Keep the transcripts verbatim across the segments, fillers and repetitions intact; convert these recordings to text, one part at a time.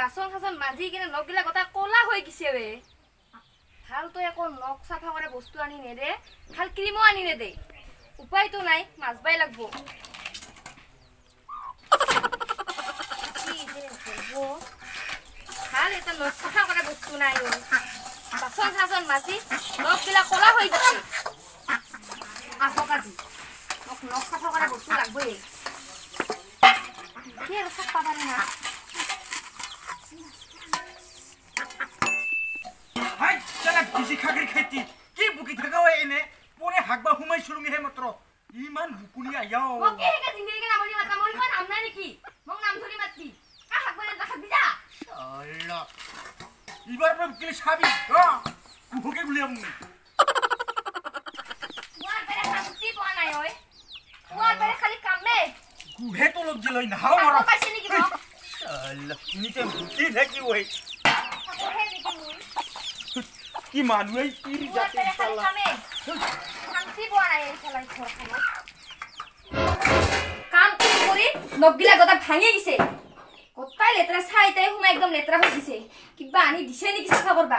বাসন খাসন মাজি কিনে নগিলা কথা কোলা হৈ গিছে বে ভাল তো একো নখ সাফা করে বস্তু আনি নে দে ভাল ক্রিমও আনি নে দে উপায় তো নাই মাছবাই লাগবো কি যে করবো ভাল এটা নখ সাফা করে বস্তু নাই ও বাসন খাসন মাজি নগিলা কোলা হৈ গিছে আহো কাজি নখ নখ সাফা করে বস্তু লাগবই কি আর সাফা পারে না হাই চলা বিজি খাগৰি খেতি কি বুকি থাকাও এনে পরে হাগবা হুমাই শুরুমি হে মাত্র ইমান হুকুনি আয়াও ও কে হে জিঙ্গি কে নামনি মাতা মই কোন নাম নাই নেকি মক নাম ধরি মাতবি কা হাগবা না হাগবি যা আল্লাহ ইবার পর কি সাবি হ কুকে গুলি আমু ওয়ার বেরে শান্তি পোৱা নাই ওই ওয়ার বেরে খালি কামে গুহে তো লগ জলই না হাও মারা পাইছে নেকি মক আল্লাহ নিতে বুকি থাকি ওই হে নেকি মই কি মানুই কি জাতে ইনশাআল্লাহ শান্তি পোৱা নাই এই খেলাই ঘৰখনত কাম কি কৰি নগিলা গটা ভাঙি গিছে কতাই লেতৰা চাইতাই হুমা একদম লেতৰা হৈ গিছে কিবা আনি দিছে নেকি সাফা কৰবা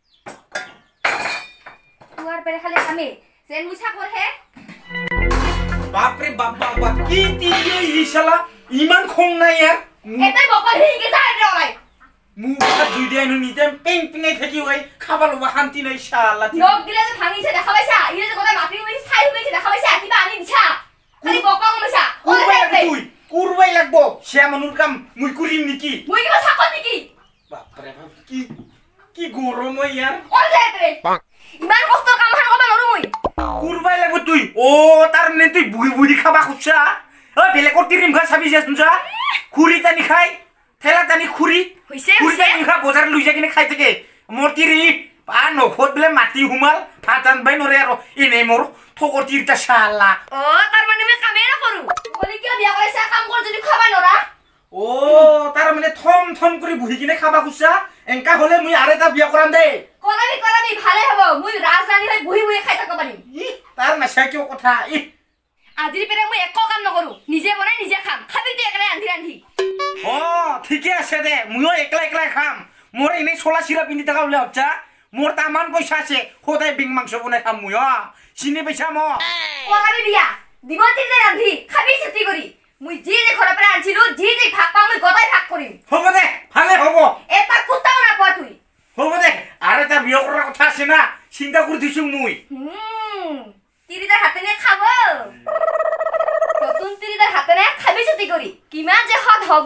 তুৱাৰ পেৰে খালি কামে যেন মুছা কৰহে বাপ রে বাপ বাপ বাপ কি তিয়ে ইশালা ইমান খং নাই ইয়ার এটাই বকল হিগে যায় রে ওই মুখা দুইডাই নো নিতেম পেং পেঙাই থাকি ওই খাবা লবা শান্তি নাই শালা নখ গিলা যে ভাঙিছে দেখা পাইছা ইরে যে গটা মাটি হৈ ছাই হৈ দেখা পাইছা কিবা আনি দিছা খালি বকা গমছা কুরবাই তুই কুরবাই লাগবো সে মানুর কাম মুই করিম নেকি মুই কিবা ছাকল নেকি বাপ রে বাপ কি কি গরম ইয়ার ওই যায় রে ইমান কষ্ট কাম হান কবা নৰু মুই কুরবাই লাগবো তুই ও তার নে তুই বুই বুই খাবা খুচা ও বেলে কতিরিম ঘা সাবি যাসুন যা খুরি তানি খাই ঠেলা তানি খুরি হইছে খুরি তানি খা বাজার লই যা কিনে খাই থাকে মরতিরি পা নখত বলে মাটি হুমাল ফাটান বাই নরে আর এনে মোর ঠকর তিরটা শালা ও তার মানে আমি কামে না করু বলি কি বিয়া কইছা কাম কর যদি খাবা নরা ও তার মানে থম থম করে বুহি কিনে খাবা খুচা এঙ্কা হলে মুই আরে তা বিয়া করাম দে করাবি করাবি ভালে হবো মুই রাজধানী হই বুহি বুহি খাই থাকব পারিম ই তার নাশা কিও কথা ই আজিৰ পেৰে মই একো কাম নকৰো নিজে বনাই নিজে খাম খাবি তুই একলাই আন্ধি আন্ধি ও ঠিকই আছে দে মুইও একলা একলা খাম মোর এনে ছোলা সিরা পিন্ধি থাকা বলে হচ্ছা মোর তামান পয়সা আছে সদায় বিং মাংস বনাই খাম মুই অ চিনি পয়সা ম করাবি বিয়া দিব তিতে আন্ধি খাবি ছুটি কৰি মুই জি যে ঘৰৰ পৰা আনছিলো জি জি ভাগ পাও মই গটাই ভাগ কৰিম হ'ব দে ভালে হ'ব এটা কুটাও না পা তুই হ'ব দে আরে তা বিয়া করার কথা আছে না চিন্তা কৰি দিছো মুই হুম তিরিদার হাতে নে খাবো নতুন তিরিদার হাতে নে খাবি ছুটি কৰি কিমান যে হদ হ'ব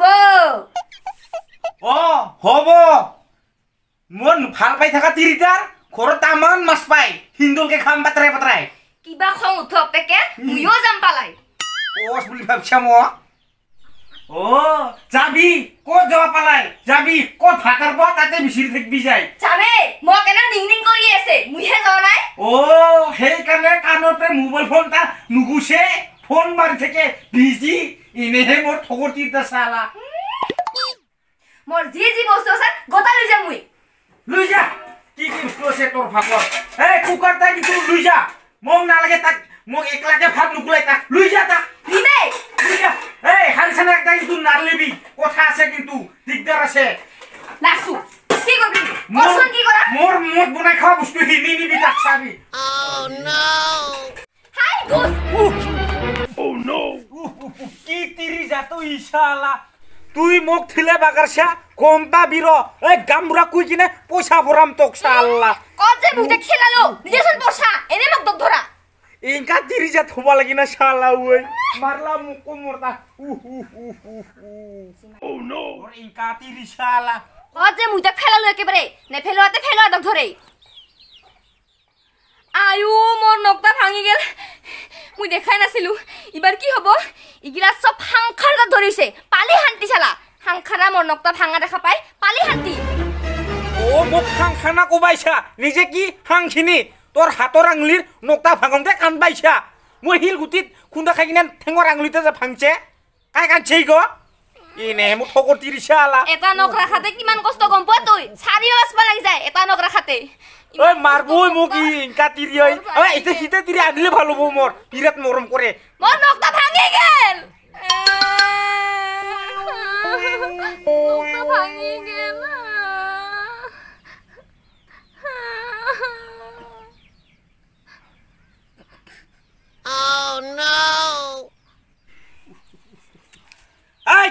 অ হ'ব মন ভাল পাই থাকা তিরিটার ঘৰত তামান মাছ পাই হিন্দুলকে খাম বাতৰাই বাতৰাই কিবা খং উঠ পেকে মুইও যাম পালাই ওস বুলি ভাবছা ম ও যাবি কত যাওয়া পালাই যাবি কত ভাতার পর তাতে বিচিৰি থাকবি যাই যাবে মই কেনে নিং নিং কৰি আছে মুইহে যাও নাই ও সেই কানে কানতে মোবাইল ফোন তা নুগুছে ফোন মারি থেকে বিজি ইনেহে মোর ঠগর তিরটা সালা মোর জি জি বস্তু আছে গোটা লৈ যাম মুই লুই যা কি কি বস্তু আছে তোর ভাগত এই কুকার তা কি তুই লুই যা মং না লাগে তাক মগ একলাকে ভাত নুকুলাই তা লুই যা তা নিবে লুই যা এই হালছানা একটা কিন্তু নারলেবি কথা আছে কিন্তু দিগদার আছে লাসু কি করবি কোন কি করা মোর মত বনাই খাওয়া বস্তু হিনি নিবি তাক চাবি Oh no! হাই গুস Oh no! কি তিরি যাতো ইশালা তুই মোক থিলে বাগারছা কমটা বির এই গামরা কুই কিনে পয়সা ভরাম তোক শালা কজে বুঝে খেলালো নিজে শুন বসা এনে মক দক ধরা ইনকা তিরি যা থবা লাগি না শালা ওই মারলা মুক মরতা Oh no! ওর ইনকা তিরি শালা কজে মুজে খেলালো একেবারে নে ফেলোয়াতে ফেলোয়া দক ধরে আয়ু মোর নকটা ভাঙি গেল মুই দেখাই নাছিলো ইবার কি হবো ইগিলা সব হাংখারটা ধরিছে পালি হান্তি শালা হাংখারা মোর নকটা ভাঙা দেখা পাই পালি হান্তি ও মোক হাং খানা কোবাইছা নিজে কি হাংখিনি তোর হাতৰ আঙুলিৰ নকটা ভাঙতে কান পাইছা মই হিল গুটিত খুন্দা খাই কিনে ঠেঙৰ আঙুলিতে যে ভাঙছে কাই কানছেই গ ইনে মোক ঠগৰ তিৰিছা আলা এটা নক রাখাতে কিমান কষ্ট গম পা তুই সারিও আসবা লাগি যায় এটা নক রাখাতে ওই মারবই মোক ইনকা তিরি ওই ওই এতে হিতে তিরি আনিলে ভালো হবো মোর বিরাট মরম করে মোর নকটা ভাঙি গেল নকটা ভাঙি গেল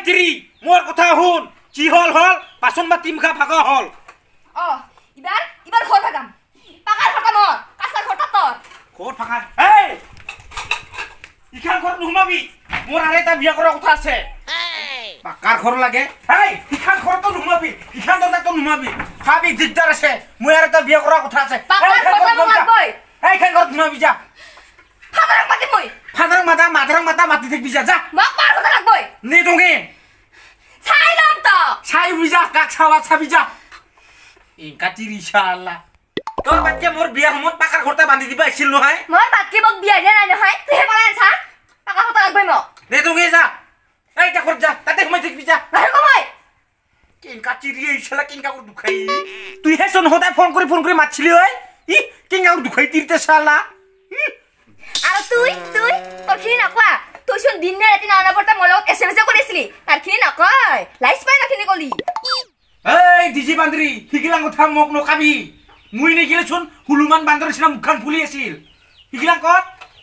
তিৰি মোৰ কথা শুন কি হল হল বাচন বা তিমখা ভাগা হল অ ইবাৰ ইবাৰ ঘৰ ভাগাম পাকাৰ ঘৰটা মৰ কাছাৰ ঘৰটা তোৰ ঘৰ ভাগা এই ইখান ঘৰ নুমাবি মোৰ আৰু এটা বিয়া কৰা কথা আছে পাকাৰ ঘৰ লাগে এই ইখান ঘৰটো নুমাবি ইখান দৰজাটো নুমাবি ভাবি দিগদাৰ আছে মই আৰু এটা বিয়া কৰা কথা আছে পাকাৰ ঘৰটা নুমাবই এই খান ঘৰত নুমাবি যা ফাদাৰক মাতি মই ফাদাৰক মাতা মাদাৰক মাতা মাতি থাকিবি যা যা মোক পাৰ কথা লাগবই নে দঙে চাই লম তো চাই বুজা কাক চাৱা চাবি যা ইনকা তিৰি ইনশাআল্লাহ তোৰ বাচ্চা মোৰ বিয়াৰ সময়ত পাকাৰ ঘৰতে বান্ধি দিবা আছিল নহয় মই বাকি মোক বিয়া দিয়া নাই নহয় তুই পলাই আছা পাকাৰ কথা লাগবই মোক নে দঙে যা এই তা ঘৰত যা তাতে সোমাই থাকিবি যা নাহিব মই কিনকা তিৰি ইনশাআল্লাহ কিনকা কৰি দুখাই তুই হে চোন সদায় ফোন কৰি ফোন কৰি মাতছিলি ঐ ই কিনকা কৰি দুখাই তিৰিতে চালা আৰু তুই তুই তোৰখিনি নকোৱা তুই চোন দিন নে ৰাতি নানাপৰতা মোৰ লগত এছ এম এছ কৰিছিলি তাৰখিনি নকয় লাইচ পাই নাখিনি কলি এই ডিজি বান্দৰী শিকিলাং কথা মোক নকাবি মুই নেগিলে চোন হুলুমান বান্দৰ নিচিনা মুখখন ফুলি আছিল শিকিলাং কত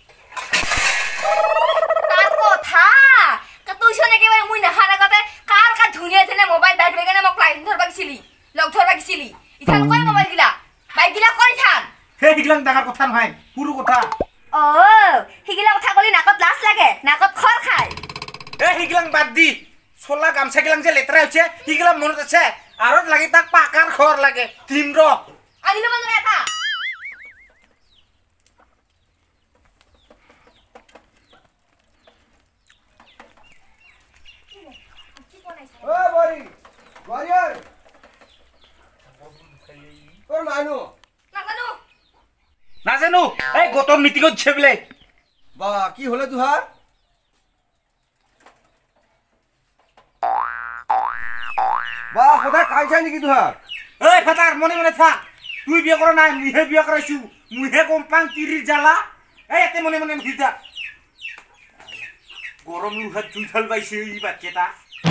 তাৰ কথা তুই চোন একেবাৰে মুই নাখাৰ আগতে কাৰ কাৰ ধুনীয়া ধুনীয়া মোবাইল বাইক লৈ কেনে মোক লাইন ধৰবা গিছিলি লগ ধৰবা গিছিলি ইথান কই মোবাইল গিলা বাইক গিলা কই থান সেই শিকিলাং ডাঙৰ কথা নহয় সৰু কথা অ হিগিলা কথা কলি নাকত লাজ লাগে নাকত খৰ খায় এ হিগিলাং বাদ দি চলা গামছা গিলাং যে লেতেৰা হৈছে হিগিলাং মনত আছে আৰু লাগি তাক পাকাৰ ঘৰ লাগে তিম্ৰ আনিলো মানে এটা ও বৰি বৰি ঐ তোৰ মানুহ নাজানো নাজানো এই গোটৰ মিটিঙত দিছে বোলে বা কি হলে তোহাৰ বা সদায় কাইছা নেকি তোহাৰ এই ফাটাৰ মনে মনে থাক তুই বিয়া কৰা নাই মুহে বিয়া কৰাইছো মুহে গম পাং তিৰিৰ জ্বালা এই এতে মনে মনে ঘূৰি থাক গৰম লোহাত জুই ঢাল পাইছে ই বাটকেইটা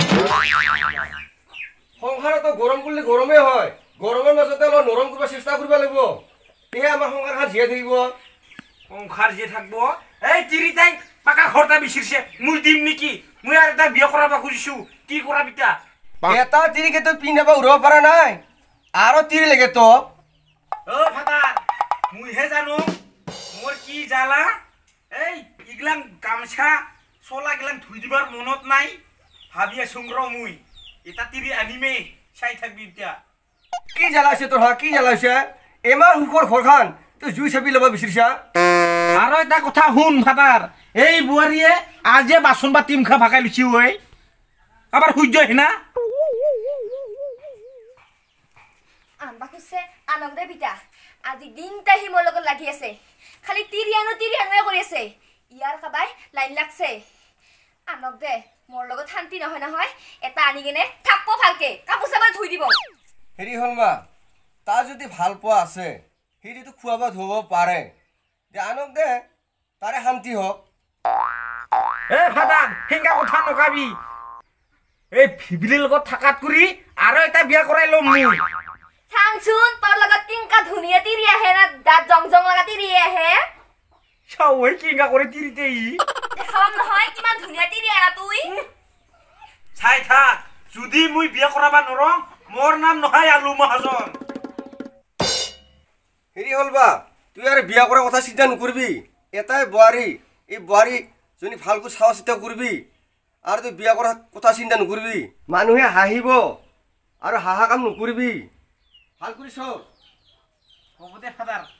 সংসাৰতো গৰম কৰিলে গৰমেই হয় গৰমৰ মাজতে অলপ নৰম কৰিব চেষ্টা কৰিব লাগিব তেহে আমাৰ সংসাৰখন জীয়াই থাকিব সংসাৰ যে থাকব এই তিৰি তাই পাকা ঘৰটা বিচাৰিছে মই দিম নেকি মই আৰু এটা বিয়া কৰাব খুজিছো কি কৰা বিটা এটা তিৰিকে তই পিন্ধাব উৰব পৰা নাই আৰু তিৰি লাগে তো অ ফাটাৰ মুহে জানো মোৰ কি জ্বালা এই ইগলাং গামছা চলা গিলাং ধুই দিবাৰ মনত নাই ভাবি আছো ৰ মুই এটা তিৰি আনিমে চাই থাকবি এতিয়া কি জ্বালাইছে তোৰ হা কি জ্বালাইছে এমাৰ সুখৰ ঘৰখন তই জুই চাপি ল'ব বিচাৰিছা আৰু এটা কথা শুন ফাটাৰ এই বোৱাৰীয়ে আজি বাচন বা তিমখা ভাগাই লৈছি ঐ আবার সূর্য হেনা আনবা খুঁজছে আনক দে বিটা আজি দিনটা সি মোৰ লগত লাগি আছে খালি তিৰিয়ানো তিৰিয়ানোৱে কৰি আছে ইয়াৰ কাবাই লাইন লাগছে আনক দে মোৰ লগত শান্তি নহয় নহয় এটা আনি কিনে থাকব ভালকে কাপোৰ চাপোৰ ধুই দিব হেৰি হ'ল মা তাৰ যদি ভাল পোৱা আছে সি যদি খোৱাব ধুব পাৰে দে আনক দে তাৰে শান্তি হওক এ ফাটাৰ হেংগা কথা নকাবি এই ভিবিলিৰ লগত থাকাত কৰি আৰু এটা বিয়া কৰাই লম মই চাংচোন তোৰ লগত কিংকা ধুনীয়া তিৰি আহে না দাঁত জং জং লগা তিৰি আহে চাও এই কিংকা কৰে তিৰিতে ই দেখাম নহয় কিমান ধুনীয়া তিৰি আহে তুই চাই থাক যদি মই বিয়া কৰাবা নৰং মোৰ নাম নহয় আলু মহাজন হেৰি হ'ল বা তুই আৰু বিয়া কৰাৰ কথা চিন্তা নকৰিবি এটাই বোৱাৰী এই বোৱাৰী যদি ভালকৈ চাৱা চিন্তা কৰিবি আৰু তুই বিয়া কৰাৰ কথা চিন্তা নকৰিবি মানুহে হাঁহিব আৰু হাহা কাম নকৰিবি ভাল কৰি চাওক হ'ব দে ফাটাৰ